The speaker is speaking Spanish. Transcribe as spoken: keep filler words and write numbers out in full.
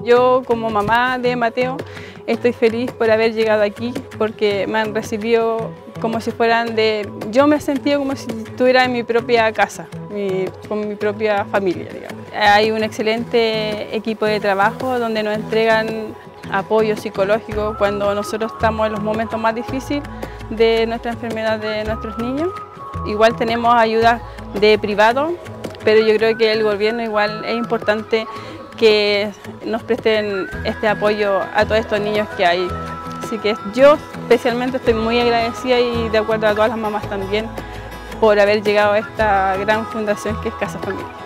Yo como mamá de Mateo estoy feliz por haber llegado aquí porque me han recibido como si fueran de... Yo me he sentido como si estuviera en mi propia casa, mi, con mi propia familia, digamos. Hay un excelente equipo de trabajo donde nos entregan apoyo psicológico cuando nosotros estamos en los momentos más difíciles de nuestra enfermedad de nuestros niños. Igual tenemos ayuda de privado, pero yo creo que el gobierno igual es importante que nos presten este apoyo a todos estos niños que hay. Así que yo especialmente estoy muy agradecida y de acuerdo a todas las mamás también por haber llegado a esta gran fundación que es Casa Familia.